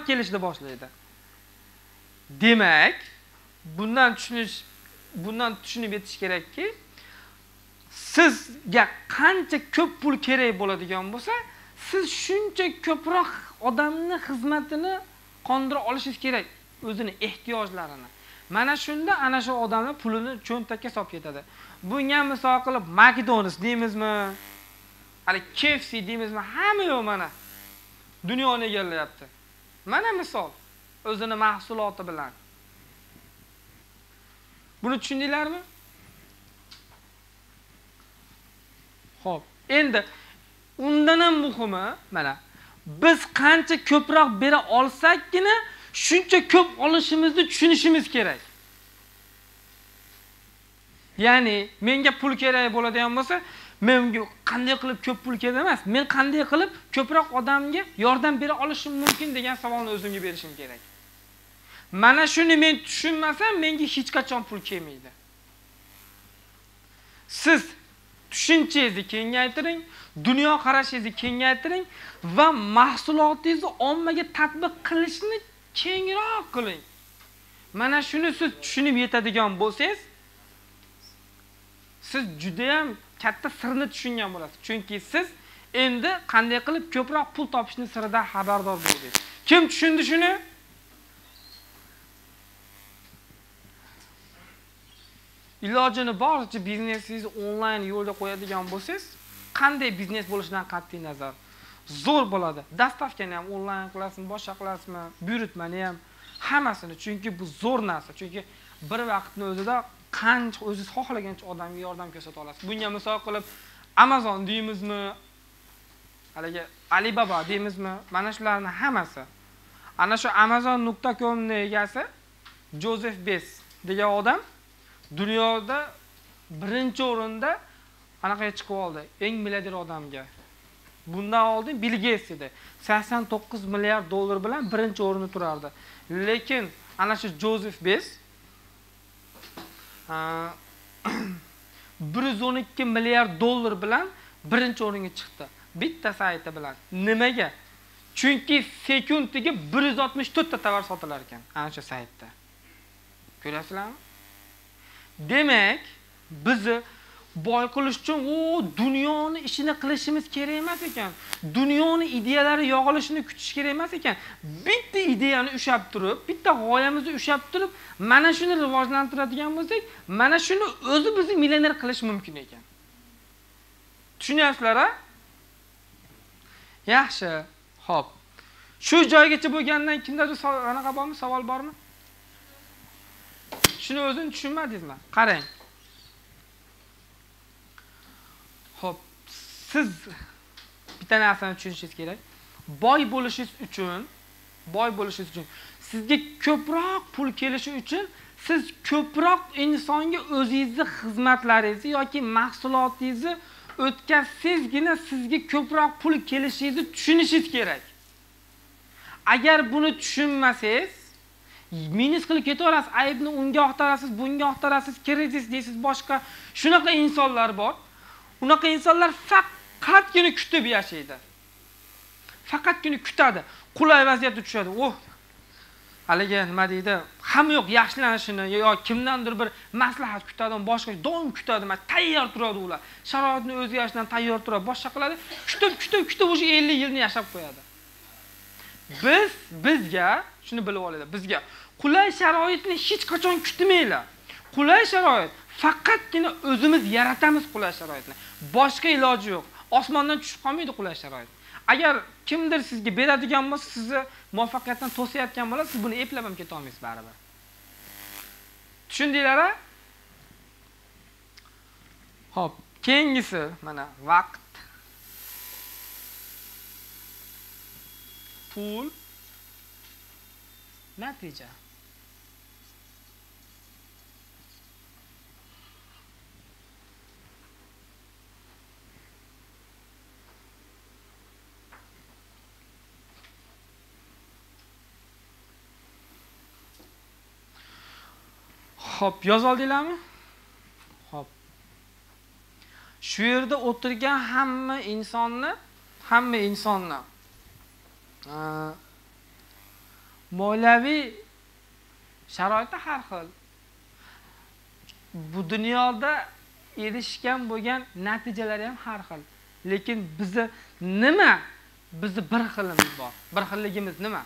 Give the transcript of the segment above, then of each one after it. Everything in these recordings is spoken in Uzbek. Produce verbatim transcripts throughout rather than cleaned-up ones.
kelishni boshlaydi. Demak, bundan tushunish, bundan tushunib yetish kerakki, sizga qancha ko'p pul kerak bo'ladigan bo'lsa, siz shuncha ko'proq odamni xizmatini qondira olishingiz kerak, o'zini ehtiyojlarini. Mana shunda ana shu odamlar pulini cho'ntakka solib ketadi. Bunga misol qilib McDonald's deymizmi? Hali K F C deymizmi? Hamma yo'q mana. Dunyoni egallayapti. Mana misol o'zini mahsuloti bilan. Buni tushundinglarmi? Xo'p, endi undan ham muhimi, mana biz qancha ko'proq bera olsakgina shuncha ko'p olishimizni tushunishimiz kerak. Ya'ni menga pul kerak bo'ladigan bo'lsa, menga qanday qilib ko'p pul kerak emas, men qanday qilib ko'proq odamga yordam bera olishim mumkin degan savolni o'zimga berishim kerak. Mana shuni men tushunmasam, menga hech qachon pul kelmaydi. Siz tushunchangizni kengaytiring, dunyo qarashingizni kengaytiring va mahsulotingizni ommaga tatbiq qilishni kengroq qiling. Mana shuni siz tushunib yetadigan bo'lsangiz, siz juda ham katta sirni tushungan bo'lasiz. Chunki siz endi qanday qilib ko'proq pul topishni siridan xabardor bo'ldingiz. Kim tushundi shuni? Ilojini boricha biznesingizni onlayn yo'lda qo'yadigan bo'lsangiz, qanday biznes bo'lishidan qat'iy nazar zo'r bo'ladi. Dastavkani ham onlayn qilasizmi, boshqa qilasizmi, buyurtmani ham, hammasini. Chunki bu zo'r narsa. Chunki bir vaqtning o'zida qancha o'zingiz xohlagancha odamga yordam ko'rsata olasiz. Bunga misol qilib Amazon deymizmi, haliga Alibaba deymizmi, mana shularning hammasi. Ana shu amazon nuqta com ning egasi Joseph Bezos degan odam dunyoda birinchi o'rinda qanaqa chiqib oldi? Eng milliarder odamga. Bundan oldin Bill Gates edi. sakson to'qqiz milliard dollar bilan birinchi o'rinda turardi. Lekin ana shu Joseph Bezos bir yuz o'n ikki milliard dollar bilan birinchi o'ringa chiqdi. Bitta sayti bilan. Nimaga? Chunki sekundiga bir yuz oltmish to'rt ta tovar sotilar ekan ana shu saytda. Ko'rasizlarmi? Demak, bizni boy qilish uchun o dunyoni ishini qilishimiz kerak emas ekan. Dunyoni ideyalari yog'ilishini kutish kerak emas ekan. Bitta ideyani ushab turib, bitta g'oyamizni ushab turib, mana shuni rivojlantiradigan bo'lsak, mana shuni o'zi bizni millioner qilish mumkin ekan. Tushunyapsizlar-a? Yaxshi. Xo'p. Shu joygacha bo'lgandan kimdadir anaqa bormi, savol bormi? Shuni o'zini tushunmadingizmi? Qarang. Xo'p, siz bitta narsani tushunishingiz kerak. Boy bo'lishingiz uchun, boy bo'lishingiz uchun, sizga ko'proq pul kelishi uchun siz ko'proq insonga o'zingizning xizmatlaringizni yoki mahsulotingizni o'tkazsangizgina sizga ko'proq pul kelishingizni tushunishingiz kerak. Agar buni tushunmasangiz, minus qilib ketaverasiz, aybni unga oqtarasiz, bunga oqtarasiz, kredit deysiz, boshqa shunaqa insonlar bor. Unaqa insonlar faqatgina kutib yashaydi. Faqatgina kutadi. Qulay vaziyatga tushadi. Oh. Haliga nima deydi? Hamma yo'q yaxshilanishini yo kimdandir bir maslahat kutadi, boshqa doim kutadi, mana tayyor turadi ular. Sharoitni o'zgarishdan tayyor turadi, boshqa qiladi. Kutib, kutib, kutib o'sha ellik yilni yashab qo'yadi. Biz bizga shuni bilib olaylik. Bizga qulay sharoitni hech qachon kutmaylar. Qulay sharoit faqatgina o'zimiz yaratamiz qulay sharoitni. Boshqa iloji yo'q. Osmondan tushib qolmaydi qulay sharoit. Agar kimdir sizga beradigan bo'lsa, sizni muvaffaqiyatdan to'sayotgan bo'lsa, siz buni eplab ham keta olmaysiz baribir. Tushundinglar-a? Xo'p, keyingisi mana vaqt, pul, natija. Xo'p, yoz oldinglarmi? Xo'p. Shu yerda o'tirgan hamma insonni, hamma insonni moliyaviy sharoiti har xil. Bu dunyoda erishgan bo'lgan natijalari ham har xil. Lekin bizni nima? Bizni bir xilimiz bor. Bir xilligimiz nima?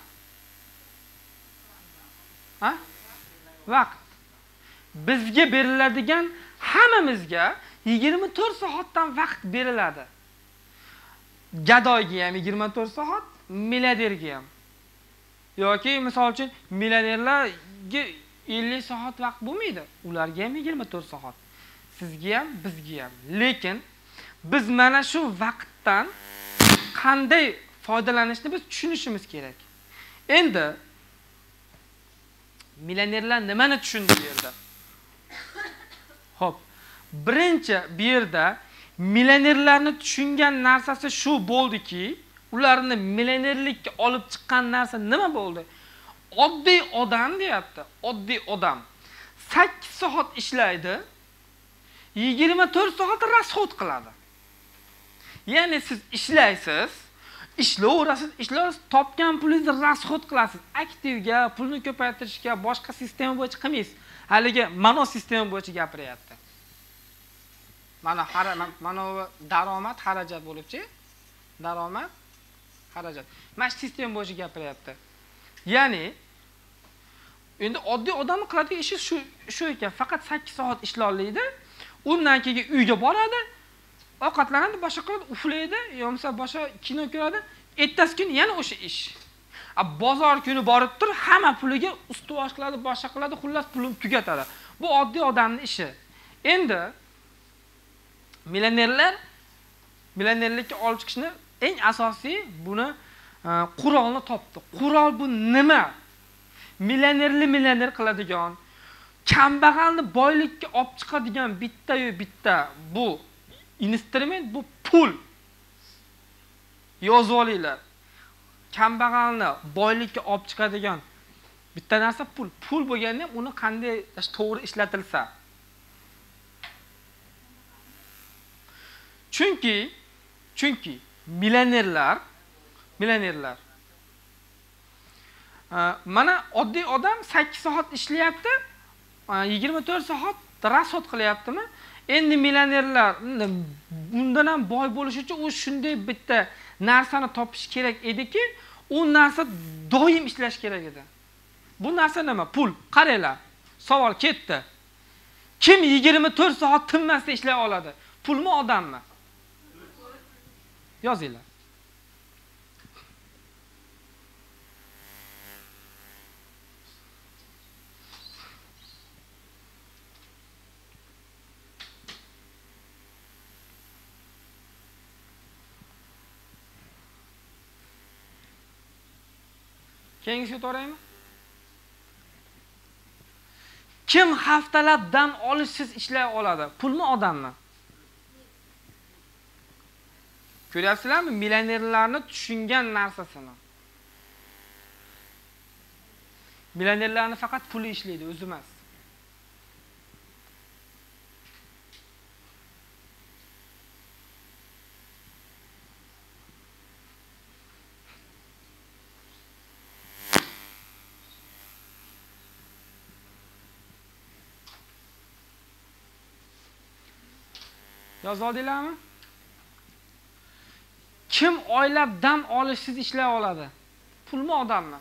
Ha? Vaqt. Bizga beriladigan hammamizga yigirma to'rt soatdan vaqt beriladi. Gadoyga ham yigirma to'rt soat, milliarderga ham. Yoki misol uchun millionerlarga ellik soat vaqt bo'lmaydi. Ularga ham yigirma to'rt soat. Sizga ham, bizga ham. Lekin biz mana shu vaqtdan qanday foydalanishni biz tushunishimiz kerak. Endi millionerlar nimani tushundi bu yerda? Xo'p, birinchi bu yerda millionerlarni tushungan narsasi shu bo'ldiki, ularni millionerlikka olib chiqqan narsa nima bo'ldi? Oddiy odam deyapti. Oddiy odam sakkiz soat ishlaydi, yigirma to'rt soat rasxod qiladi. Ya'ni siz ishlaysiz, ishlayverasiz, ishlaysiz, topgan pulingizni rasxod qilasiz. Aktivga, pulni ko'paytirishga, boshqa sistema bo'yicha qilmaysiz. Haligi mano sistema bo'yicha gapiryapti. Mana mana daromad, xarajat bo'libchi. Daromad, xarajat. Mana shu sistema bo'yicha gapiryapti. Ya'ni endi oddiy odam qiladigan ishi shu shu ekan, faqat sakkiz soat ishlaydi. Undan keyin uyga boradi, ovqatlanadi, boshqa qiladi, uxlaydi, yo'msa boshqa kino ko'radi. Ertasi kuni yana o'sha ish. A bozor kuni borib tur, hamma puliga ustuvor qiladi, boshqa qiladi, xullas pulini tugatadi. Bu oddiy odamning ishi. Endi millionerlar millionerlikka olib chiqishni eng asosiy buni qurolni topdi. Qurol bu nima? Millionerli millioner qiladigan, kambag'alni boylikka olib chiqadigan bitta-yu bitta bu instrument, bu pul. Yozib olinglar. Kambag'alni boylikka olib chiqadigan bitta narsa pul. Pul bo'lganda uni qanday to'g'ri ishlatilsa. Chunki chunki millionerlar millionerlar mana oddiy odam sakkiz soat ishlayapti, yigirma to'rt soat rasxod qilyaptimi? Endi millionerlar bundan ham boy bo'lish uchun u shunday bitta narsani topish kerak ediki, u narsa doim ishlash kerak edi. Bu narsa nima? Pul. Qaranglar. Savol ketdi. Kim yigirma to'rt soat tinmasdan ishlay oladi? Pulmi, odammi? Yozinglar. Keyingisiga to'g'raymi? Kim haftalab dam olishsiz ishlay oladi? Pulmi, odammi? Ko'ryapsizlarmi millionerlarni tushungan narsasini? Millionerlarni faqat puli ishlaydi, o'zi emas. Yozib oldinglarmi? Kim oylab dam olishsiz ishlay oladi? Pulmi, odammi?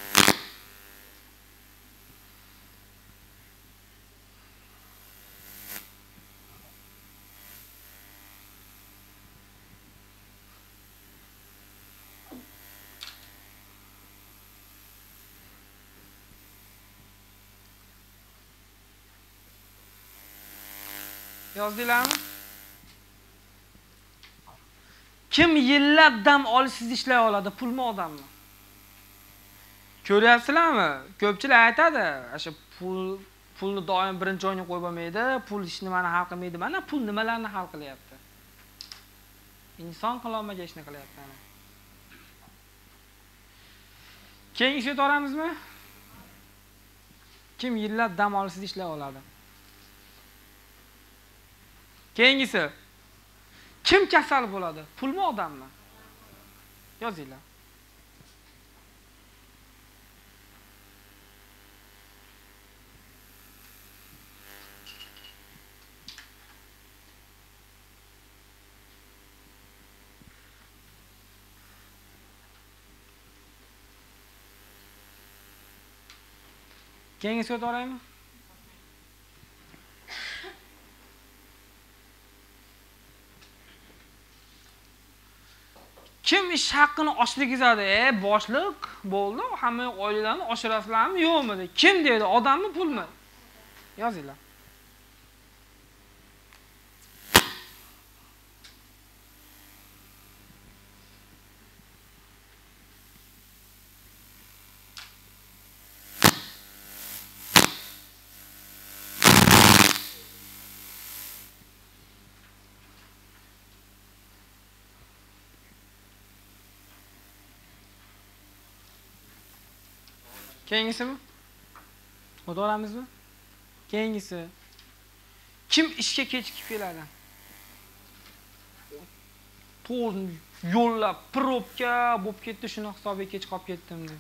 Yozdinglarmi? Kim yillab dam olishsiz ishlay oladi? Pulmi, odammi? Ko'ryapsizlarmi? Ko'pchilik aytadi, o'sha pul pulni doim birinchi o'ringa qo'yib bo'lmaydi, pul hech nimani hal qilmaydi. Mana pul nimalarni hal qilyapti? Inson qila olmagan ishni qilyapti. Keyingisiga to'g'ramizmi? Kim yillab dam olishsiz ishlay oladi? Keyingisi. Kim kasal bo'ladi? Pulmi, odammi? Yozinglar. Keyingi so'z olaymi? Kim ish haqqini oshirgizadi? E, boshliq bo'ldi, hamma oilalarni oshirasizlarmi, yo'qmi? Kim deydi? Odammi, pulmi? Yozinglar. Keyingisimi? O'toramizmi? Keyingisi. Kim ishga kechikib keladi? To'g'ri yo'llab probka bo'lib ketdi, shuni hisobiga kech qolib ketdim deb.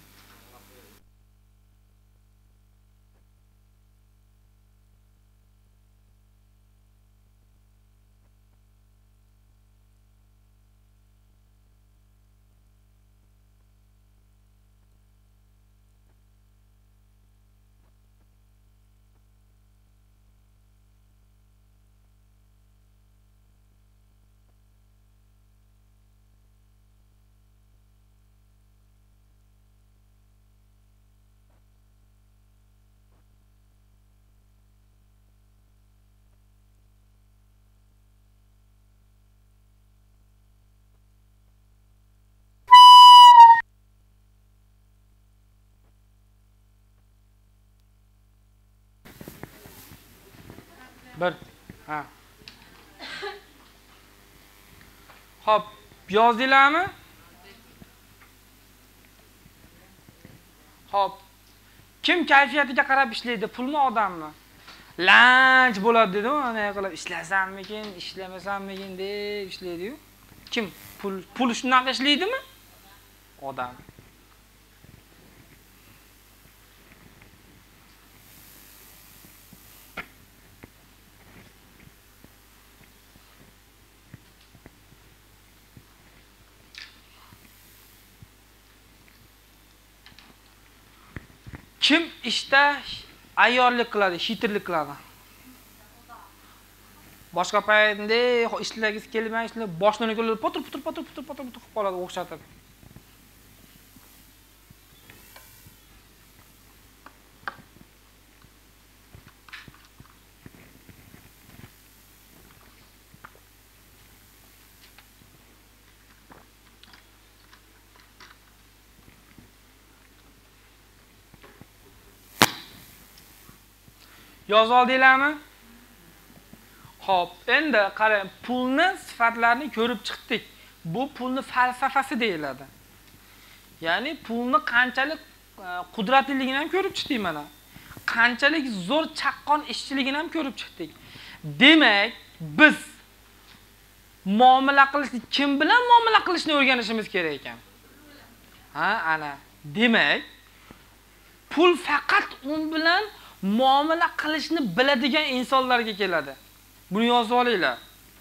Bir. Ha. Hop, yozdinglarmi? Hop. Kim kayfiyatiga qarab ishlaydi? Pulmi, odammi? Lanch bo'ladi dedi, ana qilib ishlasammikin, ishlamasammikin deb ishlaydi-yu. Kim? Pul pul shunaqa ishlaydimi? Odam. Kim ishda ayyorlik qiladi, shitirlik qiladi? Boshqa paytda ishlagiz kelmay, ishlar boshdan kelib potur potur potur potur potur potur qilib qoladi, o'xshatib. Yoz oldinglarmi? Xo'p, endi qarang, pulni sifatlarini ko'rib chiqdik. Bu pulni falsafasi deyiladi. Ya'ni pulni qanchalik qudratliligini ham ko'rib chiqdik mana. Qanchalik zo'r chaqqon ishchiligini ham ko'rib chiqdik. Demak, biz muomala qilishni, kim bilan muomala qilishni o'rganishimiz kerak ekan. Ha, ana. Demak, pul faqat un bilan muomala qilishni biladigan insonlarga keladi. Buni yozib olinglar.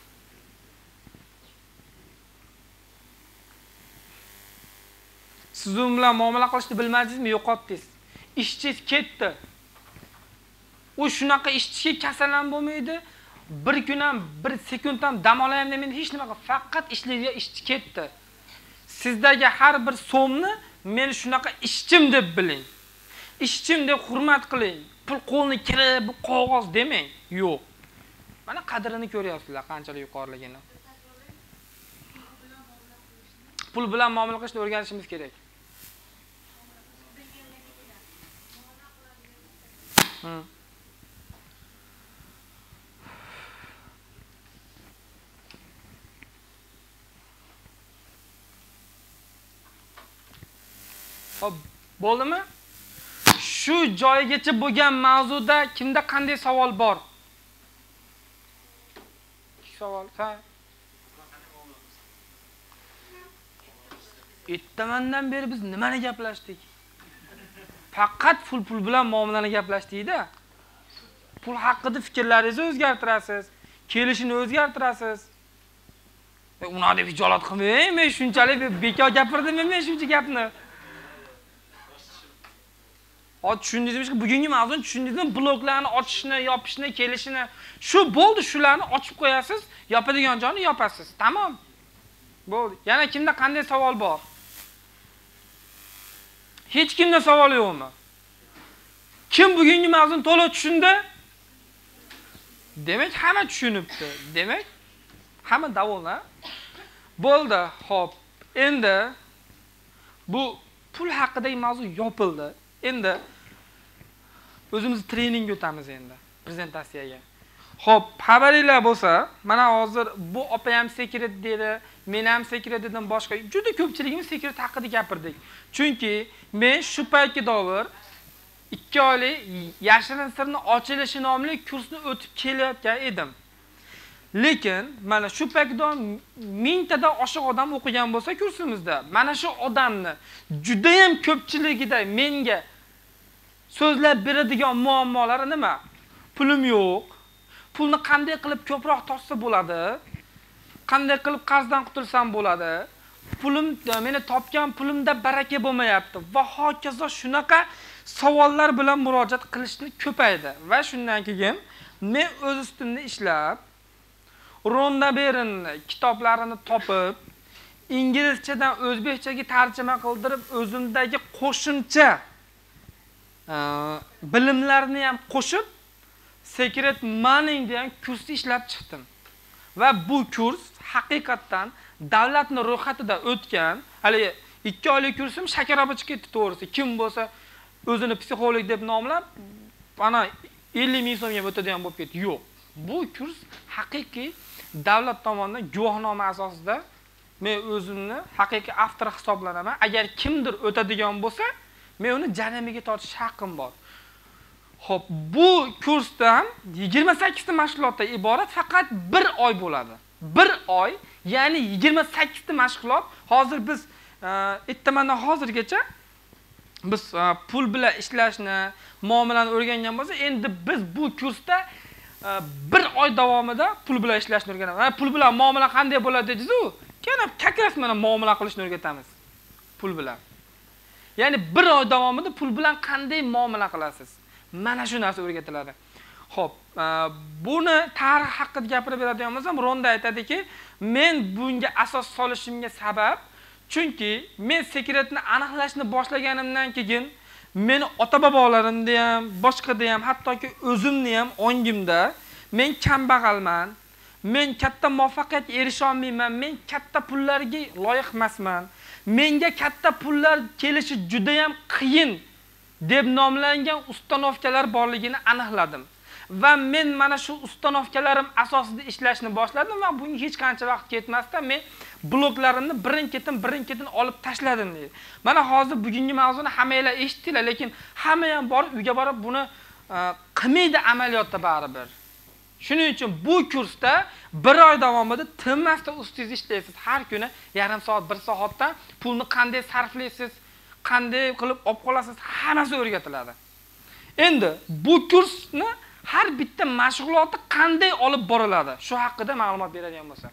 Siz u bilan muomala qilishni bilmadingizmi, yo'qotdingiz. Ishchingiz ketdi. U shunaqa ishchiga kasallan bo'lmaydi. Bir kun ham, bir sekund ham dam olayam demaydi, hech nima, faqat ishlaydigan ishchi ketdi. Sizdagi har bir so'mni men shunaqa ishchim deb biling. Ishchim deb hurmat qiling. Pul qo'lni kirib, bu qog'oz demang. Yo'q. Mana qadrini ko'ryapsizlar, qanchalik yuqoriligini. Pul bilan muomala qilishni o'rganishimiz kerak. Hmm. Hop, bo'ldimi? Shu joyigacha bo'lgan mavzuda kimda qanday savol bor? Savol, ha. Ertamandan beri biz nimani gaplashdik? Faqat pul pul bilan muomalani gaplashdik-da. Pul haqida fikrlaringizni o'zgartirasiz, kelishini o'zgartirasiz. E, uni deb hijolat qilmang, men shunchalik bekor gapirdim men shuncha gapni. Hozir tushundingizmi? Bugungi mavzuni tushundingizmi? Bloklarni ochishni, yopishni, kelishini, shu bo'ldi, shularni ochib qo'yasiz, yopadigan joyni yopasiz. Tamom. Bo'ldi. Yana kimda qanday savol bor? Hech kimda savol yo'qmi? Kim bugungi mavzuni to'liq tushundi? Demak, hamma tushunibdi. Demak, hamma davolna. Bo'ldi. Xo'p. Endi bu pul haqidagi mavzu yopildi. Endi o'zimiz trening o'tamiz endi prezentatsiyaga. Xo'p, xabaringlar bo'lsa, mana hozir bu opa ham sekret dedi, men ham sekret dedim, boshqa juda ko'pchiligimiz sekret haqida gapirdik. Chunki men shu paytga davr ikki oylik yashirin sirni ochilishi nomli kursni o'tib kelayotgan edim. Lekin mana shu paytda mingtadan oshiq odam o'qigan bo'lsa kursimizda, mana shu odamni juda ham ko'pchiligida menga so'zlab beradigan muammolari nima? Pulim yo'q. Pulni qanday qilib ko'proq topsa bo'ladi? Qanday qilib qarzdan qutulsam bo'ladi? Pulim, meni topgan pulimda baraka bo'lmayapti va hokazo shunaqa savollar bilan murojaat qilishni ko'paydi va shundan keyin men o'z ustimda ishlab Ronda Berin kitoblarini topib, inglizchadan o'zbekchaga tarjima qildirib, o'zimdagi qo'shimcha bilimlarni ham qo'shib, Secret Money degan kursni ishlab chiqdim. Va bu kurs haqiqatan davlatning ro'yxatida o'tgan, hali ikki oylik kursim shakaraba chiqib ketdi to'g'risi. Kim bo'lsa o'zini psixolog deb nomlab, ana ellik ming so'mga o'tadigan bo'lib ketdi. Yo'q. Bu kurs haqiqiy davlat tomonidan guvohnoma asosida men o'zimni haqiqiy avtor hisoblanaman. Agar kimdir o'tadigan bo'lsa, men uni jarimiga tortish haqqim bor. Xo'p, bu kursdan yigirma sakkiz ta mashg'ulotdan iborat faqat bir oy bo'ladi. bir oy, ya'ni yigirma sakkiz ta mashg'ulot. Hozir biz aytmandan hozirgacha biz pul bilan ishlashni, muomalani o'rgangan bo'lsa, endi biz bu kursda bir oy davomida pul bilan ishlashni o'rganamiz. Ha, pul bilan muomala qanday bo'ladi dedingiz-ku? Keyin kakras mana muomala qilishni o'rgatamiz. Pul bilan. Ya'ni bir oy davomida pul bilan qanday muomala qilasiz? Mana shu narsa o'rgatiladi. Xo'p, buni tarix haqida gapirib beradigan bo'lsam, Ronda aytadiki, men bunga asos solishimga sabab, chunki men sekretni aniqlashni boshlaganimdan keyin meni ota-bobolarimda ham, boshqada ham, hattoki o'zimni ham ongimda men kambag'alman, men katta muvaffaqiyatga erisha olmayman, men katta pullarga loyiq emasman, menga katta pullar kelishi juda ham qiyin deb nomlangan ustanovkalar borligini aniqladim. Va men mana shu ustanovkalarim asosida ishlashni boshladim va bunga hech qancha vaqt ketmasdan men bloklarimni birin-ketin birin-ketin olib tashladim deydi. Mana hozir bugungi mavzuni hammanglar eshitdinglar, lekin hamma ham borib uyga borib buni qilmaydi amaliyotda baribir. Shuning uchun bu kursda bir oy davomida tinmasdan ustingiz ishlaysiz. Har kuni yarim soat, bir soatdan pulni qanday sarflaysiz, qanday qilib olib qolasiz, hammasi o'rgatiladi. Endi bu kursni har bitta mashg'ulotni qanday olib boriladi? Shu haqida ma'lumot beradigan bo'lsam.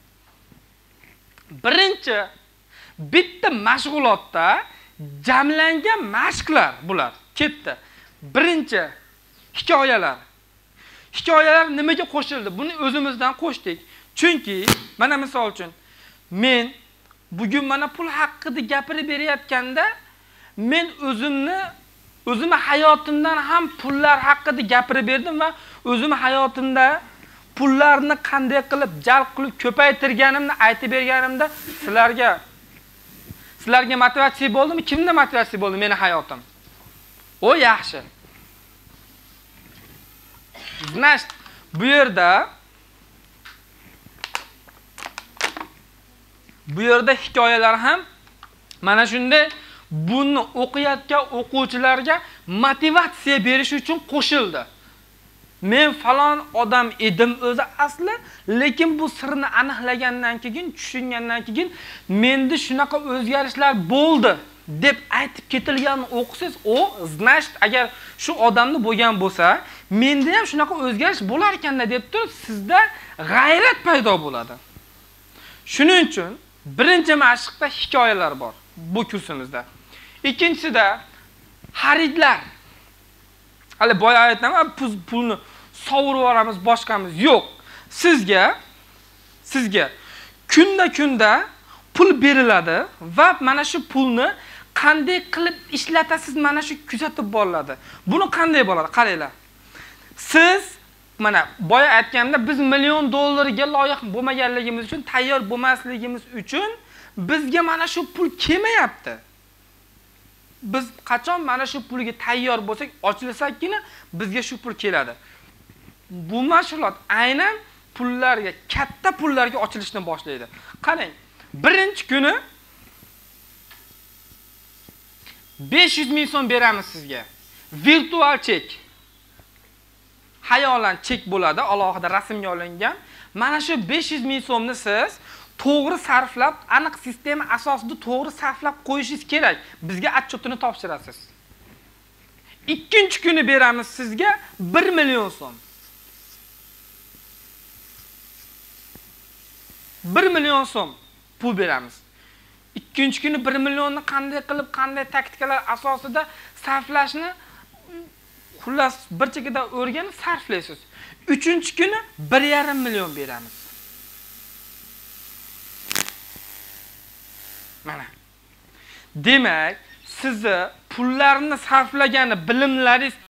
Birinchi bitta mashg'ulotda jamlangan mashqlar bular. Ketdi. Birinchi hikoyalar. Hikoyalar nimaga qo'shildi? Buni o'zimizdan qo'shdik. Chunki mana misol uchun men bugun mana pul haqida gapirib berayotganda men o'zimni o'zim hayotimdan ham pullar haqida gapirib berdim va o'zim hayotimda pullarni qanday qilib jalb qilib ko'paytirganimni aytib berganimda sizlarga sizlarga motivatsiya bo'ldimi? Kimda motivatsiya bo'ldi meni hayotim? O yaxshi. Значит, bu yerda bu yerda hikoyalar ham mana shunday buni o'qiyotgan o'quvchilarga motivatsiya berish uchun qo'shildi. Men falon odam edim o'zi asli, lekin bu sirni aniqlagandan keyin, tushungandan keyin menda shunaqa o'zgarishlar bo'ldi deb aytib ketilganini o'qisangiz, o значит, agar shu odamni bo'lgan bo'lsa, menda ham shunaqa o'zgarish bo'lar ekanda deb turib, sizda g'ayrat paydo bo'ladi. Shuning uchun birinchi mashqda hikoyalar bor bu kursimizda. Ikkinchisida xaridlar. Hali boya aytdim, pulni sovurib yuboramiz, boshqamiz yo'q. Sizga sizga kunda kunda pul beriladi va mana shu pulni qanday qilib ishlatasiz mana shu kuzatib boriladi. Buni qanday bo'ladi? Qaranglar. Siz mana boya aytganda biz million dollarga loyiq bo'lmaganligimiz uchun, tayyor bo'lmasligimiz uchun bizga mana shu pul kelmayapti. Biz qachon mana shu pulga tayyor bo'lsak, ochilsakkina bizga shu pul keladi. Bu mashg'ulot aynan pullarga, katta pullarga ochilishni boshlaydi. Qarang, birinchi kuni besh yuz ming so'm beramiz sizga. Virtual chek. Hayolan chek bo'ladi, alohida rasmga olingan. Mana shu besh yuz ming so'mni siz to'g'ri sarflab, aniq sistema asosida to'g'ri sarflab qo'yishingiz kerak. Bizga отчетini topshirasiz. Ikkinchi kuni beramiz sizga bir million so'm. bir million so'm pul beramiz. Ikkinchi kuni bir millionni qanday qilib, qanday taktikalar asosida sarflashni xullas bir chekada o'rganib sarflaysiz. Uchinchi kuni bir yarim million beramiz. Mana. Demak, sizni pullarni sarflagani bilimlaringiz